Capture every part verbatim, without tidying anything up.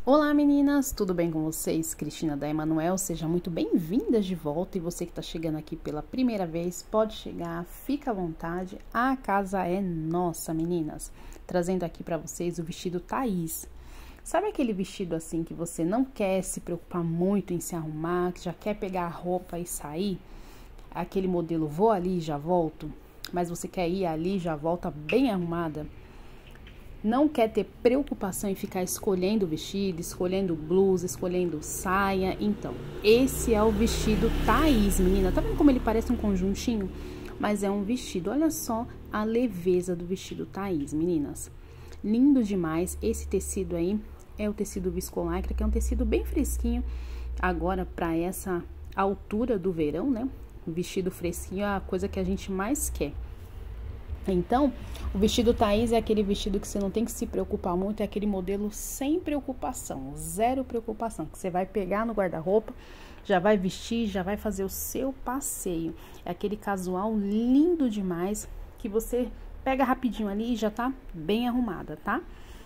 Olá meninas, tudo bem com vocês? Cristina da Emanuel, sejam muito bem-vindas de volta. E você que está chegando aqui pela primeira vez, pode chegar, fica à vontade, a casa é nossa, meninas. Trazendo aqui para vocês o vestido Thaís. Sabe aquele vestido assim que você não quer se preocupar muito em se arrumar, que já quer pegar a roupa e sair? Aquele modelo vou ali e já volto, mas você quer ir ali e já volta bem arrumada? Não quer ter preocupação em ficar escolhendo vestido, escolhendo blusa, escolhendo saia? Então, esse é o vestido Thaís, menina. Tá vendo como ele parece um conjuntinho? Mas é um vestido. Olha só a leveza do vestido Thaís, meninas. Lindo demais. Esse tecido aí é o tecido viscolaicra, que é um tecido bem fresquinho. Agora, para essa altura do verão, né? O vestido fresquinho é a coisa que a gente mais quer. Então, o vestido Thaís é aquele vestido que você não tem que se preocupar muito, é aquele modelo sem preocupação, zero preocupação, que você vai pegar no guarda-roupa, já vai vestir, já vai fazer o seu passeio. É aquele casual lindo demais, que você pega rapidinho ali e já tá bem arrumada, tá?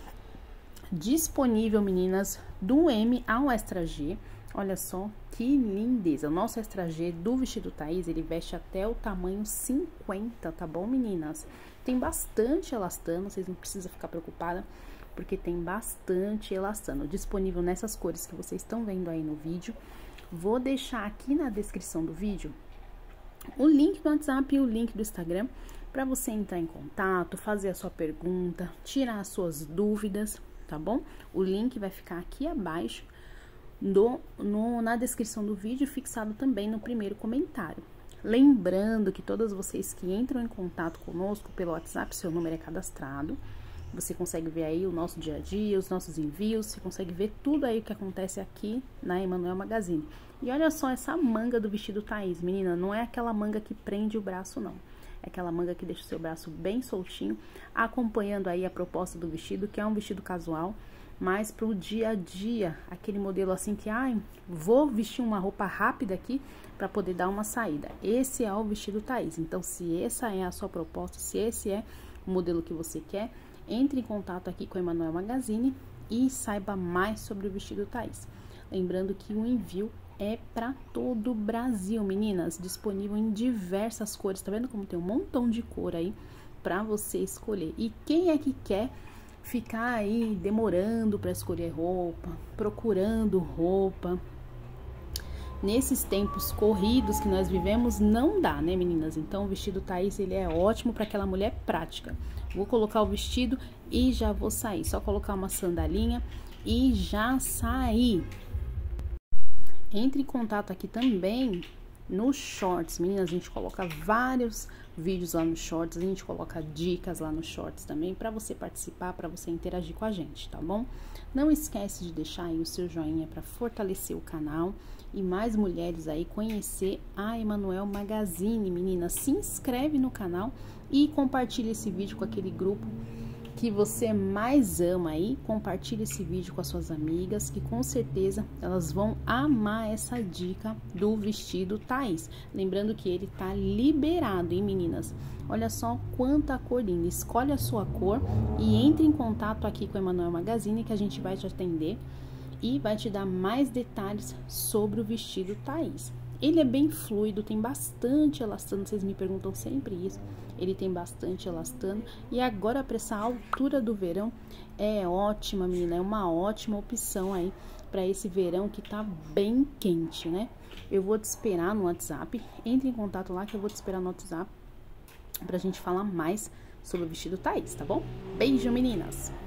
Disponível, meninas, do M ao Extra G. Olha só que lindeza. O nosso Extra G do vestido Thaís, ele veste até o tamanho cinquenta, tá bom, meninas? Tem bastante elastano, vocês não precisam ficar preocupada, porque tem bastante elastano. Disponível nessas cores que vocês estão vendo aí no vídeo. Vou deixar aqui na descrição do vídeo o link do WhatsApp e o link do Instagram, para você entrar em contato, fazer a sua pergunta, tirar as suas dúvidas, tá bom? O link vai ficar aqui abaixo. Do, no, na descrição do vídeo, fixado também no primeiro comentário. Lembrando que todas vocês que entram em contato conosco pelo WhatsApp, seu número é cadastrado. Você consegue ver aí o nosso dia a dia, os nossos envios, você consegue ver tudo aí o que acontece aqui na Emanuel Magazine. E olha só essa manga do vestido Thaís, menina, não é aquela manga que prende o braço, não. É aquela manga que deixa o seu braço bem soltinho, acompanhando aí a proposta do vestido, que é um vestido casual, mas pro dia a dia, aquele modelo assim que, ai, vou vestir uma roupa rápida aqui para poder dar uma saída. Esse é o vestido Thaís. Então, se essa é a sua proposta, se esse é o modelo que você quer, entre em contato aqui com a Emanuel Magazine e saiba mais sobre o vestido Thaís. Lembrando que o envio é para todo o Brasil, meninas, disponível em diversas cores. Tá vendo como tem um montão de cor aí para você escolher? E quem é que quer ficar aí demorando para escolher roupa, procurando roupa? Nesses tempos corridos que nós vivemos, não dá, né, meninas? Então, o vestido Thaís, ele é ótimo para aquela mulher prática. Vou colocar o vestido e já vou sair. Só colocar uma sandalinha e já sair. Entre em contato aqui também nos shorts, meninas. A gente coloca vários vídeos lá nos shorts, a gente coloca dicas lá nos shorts também para você participar, para você interagir com a gente, tá bom? Não esquece de deixar aí o seu joinha para fortalecer o canal e mais mulheres aí conhecer a Emanuel Magazine, meninas. Se inscreve no canal e compartilha esse vídeo com aquele grupo que você mais ama aí. Compartilhe esse vídeo com as suas amigas, que com certeza elas vão amar essa dica do vestido Thaís. Lembrando que ele tá liberado, hein, meninas? Olha só quanta cor linda. Escolhe a sua cor e entre em contato aqui com a Emanuel Magazine, que a gente vai te atender e vai te dar mais detalhes sobre o vestido Thaís. Ele é bem fluido, tem bastante elastano, vocês me perguntam sempre isso. Ele tem bastante elastano e agora para essa altura do verão é ótima, menina, é uma ótima opção aí para esse verão que tá bem quente, né? Eu vou te esperar no WhatsApp, entre em contato lá que eu vou te esperar no WhatsApp pra gente falar mais sobre o vestido Thaís, tá bom? Beijo, meninas!